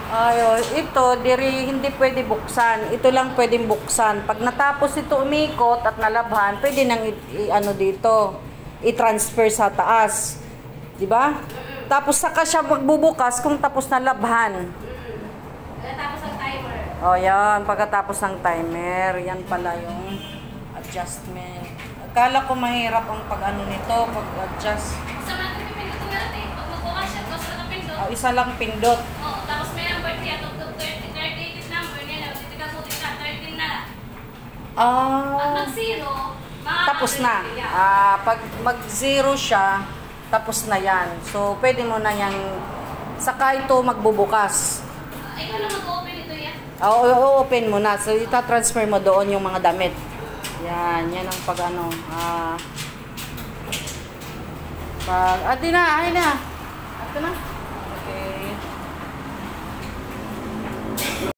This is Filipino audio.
Ayo, ito, hindi pwede buksan. Ito lang pwedeng buksan. Pag natapos ito umikot at nalabhan, pwede nang ano dito, i-transfer sa taas. 'Di ba? Tapos saka siya magbubukas kung tapos na labhan. Pagkatapos ng timer. Oh, yan. Pagkatapos ng timer. Yan pala yung adjustment. Akala ko mahirap ang pag-ano nito, pag-adjust. Sa mga pipindutin natin, pag magbukas siya, basta na pindot. Oh, isa lang pindot. Oo, tapos may number 3 at 38 number niya, titigas mo tika, 13 na. At mag-zero, tapos na. Pag mag-zero siya, tapos na yan. So, pwede mo na yan, saka ito magbubukas. Ikaw na mag-open ito yan? O-open mo na. So, ita-transfer mo doon yung mga damit. Yan ang pag-ano. Di na, ay na. Ito na.